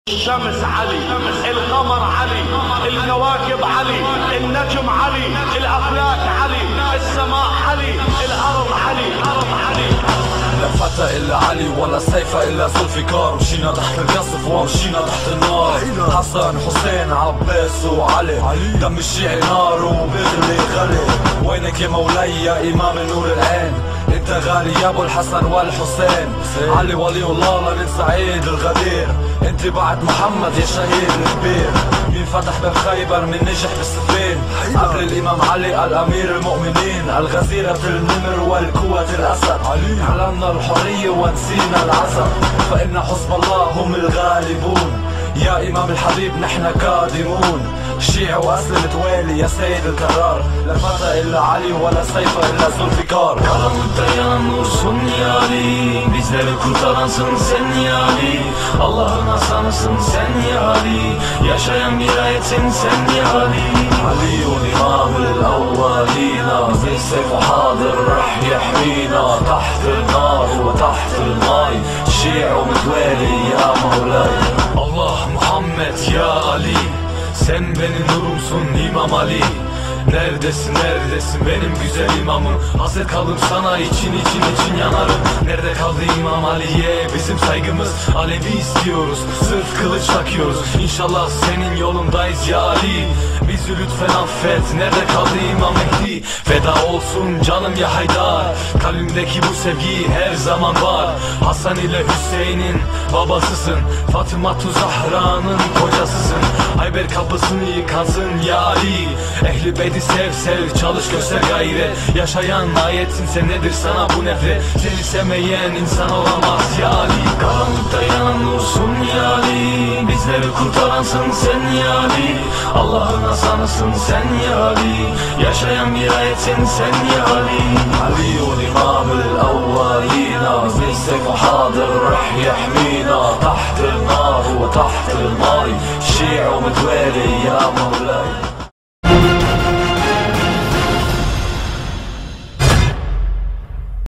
الشمس علي، القمر علي، الكواكب علي، النجم علي، الأفلاك علي، السماء علي، الأرض علي، الأرض علي. لا فتى إلا علي ولا سيف إلا ذوالفقار. مشينا تحت القصف ومشينا تحت النار. حسن حسين عباس وعلي، دم الشيعي نار وبغلي غلي. وينك يا مولاي يا إمام نور العين؟ انت غالي يا ابو الحسن والحسين. علي ولي الله لبن سعيد الغدير. انت بعد محمد يا شهيد الكبير. مين فتح باب خيبر من نجح بالسفين؟ قبل الامام علي الامير المؤمنين. الغزيرة النمر والقوة الاسد. اعلنا الحرية ونسينا العسل. فان حزب الله هم الغالبون. يا امام الحبيب نحن قادمون. شيع واسلم توالي يا سيد القرار. لا فتى الا علي ولا سيف الا ذوالفقار. Karanlıkta yanursun ya Ali, bizleri kurtaransın sen ya Ali. Allah'ın aslanısın sen ya Ali, yaşayan bir ayetsin sen ya Ali. علي إمام الأولين بالسيف حاضر رح يحمينا. تحت النار وتحت الماي شيع ومتوالي يا مولاي. Allah Muhammed ya Ali, sen benim nurumsun İmam Ali. Neredesin neredesin benim güzel imamım? Hasret kaldım sana için yanarım. Nerede kaldı İmam Ali'ye bizim saygımız? Alevi istiyoruz, sırf kılıç takıyoruz. İnşallah senin yolundayız ya Ali. Bizi lütfen affet, nerede kaldı İmam Mehdi? Feda olsun canım ya Haydar. Kalbimdeki bu sevgi her zaman var. Hasan ile Hüseyin'in babasısın. Fatıma Zahra'nın kocasısın. Ayber kapısını yıkansın ya Ali. Ehli Beyti sev sev, çalış göster gayret. Yaşayan ayetsin sen, nedir sana bu nefret? Seni sevmeyen insan olamaz ya Ali. Karanlıkta yanan nursun ya Ali, bizleri kurtaransın sen ya Ali. Allah'ın aslanısın sen ya Ali, yaşayan bir ayetsin sen ya Ali. علي إمام الأولين بالسيف حاضر رح يحمينا. تحت النار وتحت الماي شيع ومتوالي يا مولاي.